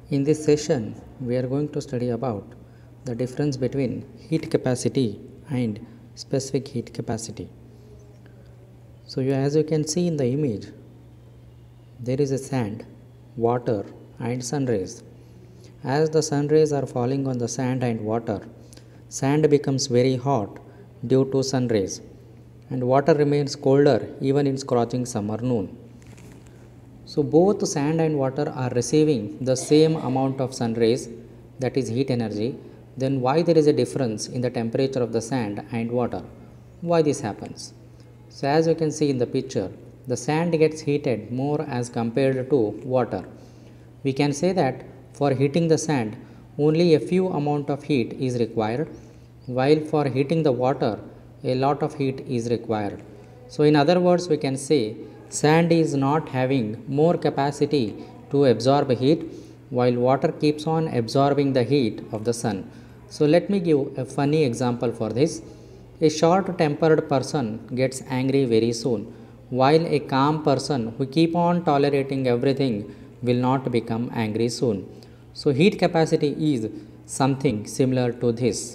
In this session, we are going to study about the difference between heat capacity and specific heat capacity. So, as you can see in the image, there is a sand, water, and sun rays. As the sun rays are falling on the sand and water, sand becomes very hot due to sun rays, and water remains colder even in scorching summer noon. So both sand and water are receiving the same amount of sun rays, that is heat energy. Then why there is a difference in the temperature of the sand and water? Why this happens? So as you can see in the picture, the sand gets heated more as compared to water. We can say that for heating the sand, only a few amount of heat is required, while for heating the water, a lot of heat is required. So in other words, we can say sand is not having more capacity to absorb heat, while water keeps on absorbing the heat of the sun. So let me give a funny example for this. A short tempered person gets angry very soon, while a calm person who keep on tolerating everything will not become angry soon. So heat capacity is something similar to this.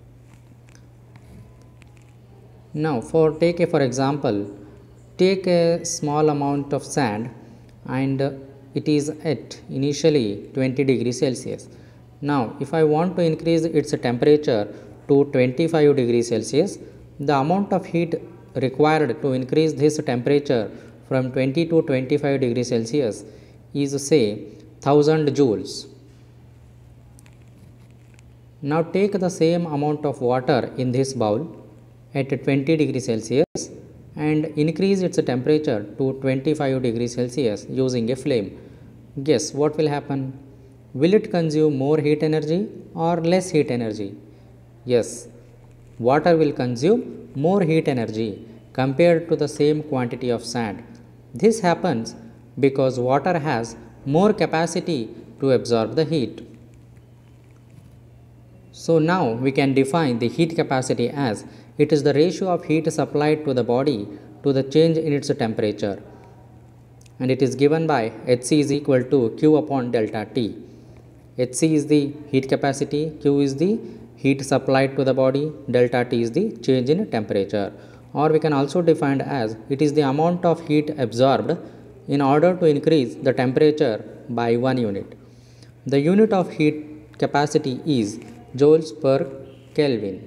Now for example, take a small amount of sand and it is at initially 20 degrees Celsius. Now if I want to increase its temperature to 25 degrees Celsius, the amount of heat required to increase this temperature from 20 to 25 degrees Celsius is say 1000 joules. Now take the same amount of water in this bowl at 20 degrees Celsius and increase its temperature to 25 degrees Celsius using a flame. Guess what will happen? Will it consume more heat energy or less heat energy? Yes, water will consume more heat energy compared to the same quantity of sand. This happens because water has more capacity to absorb the heat. So now we can define the heat capacity as it is the ratio of heat supplied to the body to the change in its temperature, and it is given by Hc is equal to Q upon delta T. Hc is the heat capacity, Q is the heat supplied to the body, delta T is the change in temperature. Or we can also define as it is the amount of heat absorbed in order to increase the temperature by 1 unit. The unit of heat capacity is joules per Kelvin.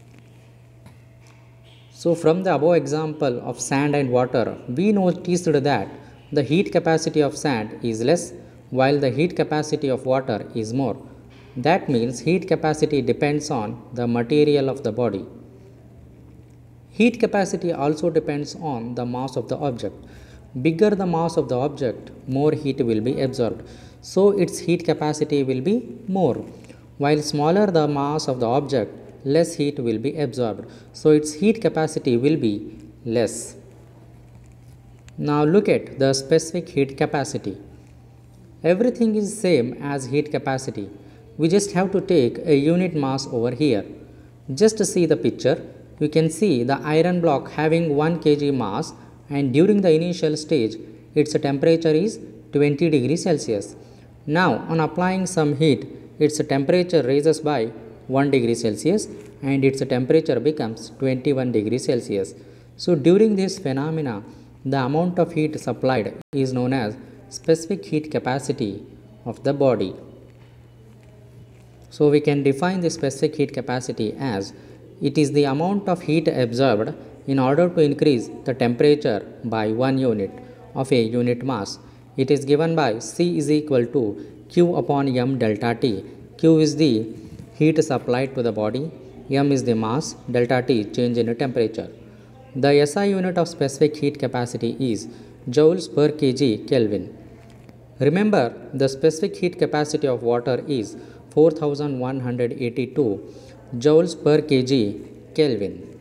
So from the above example of sand and water, we noticed that the heat capacity of sand is less while the heat capacity of water is more. That means heat capacity depends on the material of the body. Heat capacity also depends on the mass of the object. Bigger the mass of the object, more heat will be absorbed. So its heat capacity will be more. While smaller the mass of the object, less heat will be absorbed. So its heat capacity will be less. Now look at the specific heat capacity. Everything is same as heat capacity. We just have to take a unit mass over here. Just to see the picture, you can see the iron block having 1 kg mass, and during the initial stage its temperature is 20 degrees Celsius. Now on applying some heat, its temperature raises by 1 degree Celsius and its temperature becomes 21 degrees Celsius. So during this phenomena, the amount of heat supplied is known as specific heat capacity of the body. So we can define the specific heat capacity as it is the amount of heat absorbed in order to increase the temperature by 1 unit of a unit mass. It is given by C is equal to Q upon M delta T. Q is the heat supplied to the body, M is the mass, delta T change in temperature. The SI unit of specific heat capacity is joules per kg Kelvin. Remember, the specific heat capacity of water is 4182 joules per kg Kelvin.